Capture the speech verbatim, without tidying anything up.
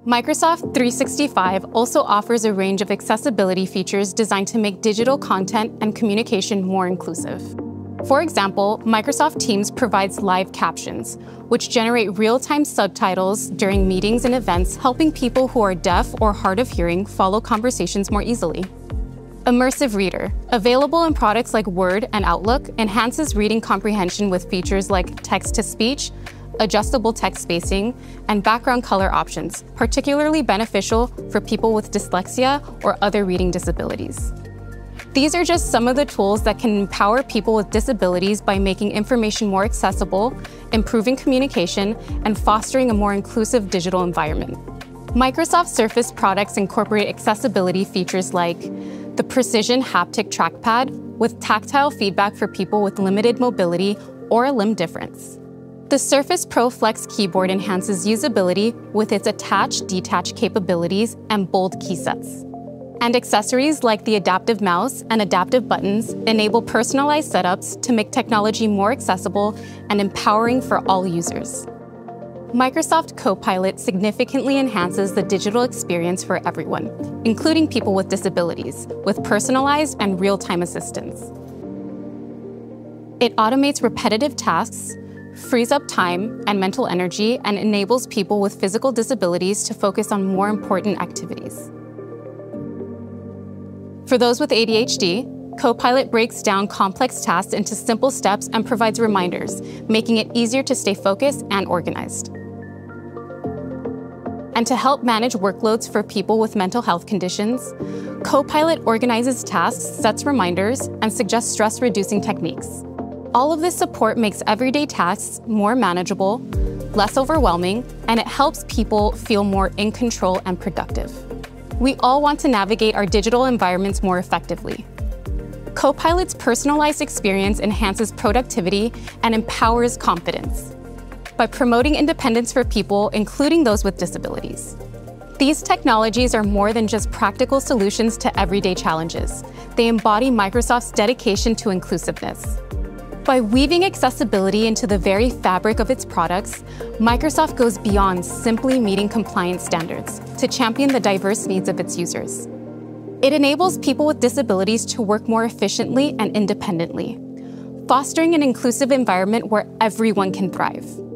Microsoft three sixty-five also offers a range of accessibility features designed to make digital content and communication more inclusive. For example, Microsoft Teams provides live captions, which generate real-time subtitles during meetings and events, helping people who are deaf or hard of hearing follow conversations more easily. Immersive Reader, available in products like Word and Outlook, enhances reading comprehension with features like text-to-speech, adjustable text spacing, and background color options, particularly beneficial for people with dyslexia or other reading disabilities. These are just some of the tools that can empower people with disabilities by making information more accessible, improving communication, and fostering a more inclusive digital environment. Microsoft Surface products incorporate accessibility features like the Precision Haptic Trackpad with tactile feedback for people with limited mobility or a limb difference. The Surface Pro Flex keyboard enhances usability with its attach-detach capabilities and bold key sets. And accessories like the adaptive mouse and adaptive buttons enable personalized setups to make technology more accessible and empowering for all users. Microsoft Copilot significantly enhances the digital experience for everyone, including people with disabilities, with personalized and real-time assistance. It automates repetitive tasks, frees up time and mental energy, and enables people with physical disabilities to focus on more important activities. For those with A D H D, Copilot breaks down complex tasks into simple steps and provides reminders, making it easier to stay focused and organized. And to help manage workloads for people with mental health conditions, Copilot organizes tasks, sets reminders, and suggests stress-reducing techniques. All of this support makes everyday tasks more manageable, less overwhelming, and it helps people feel more in control and productive. We all want to navigate our digital environments more effectively. Copilot's personalized experience enhances productivity and empowers confidence by promoting independence for people, including those with disabilities. These technologies are more than just practical solutions to everyday challenges. They embody Microsoft's dedication to inclusiveness. By weaving accessibility into the very fabric of its products, Microsoft goes beyond simply meeting compliance standards to champion the diverse needs of its users. It enables people with disabilities to work more efficiently and independently, fostering an inclusive environment where everyone can thrive.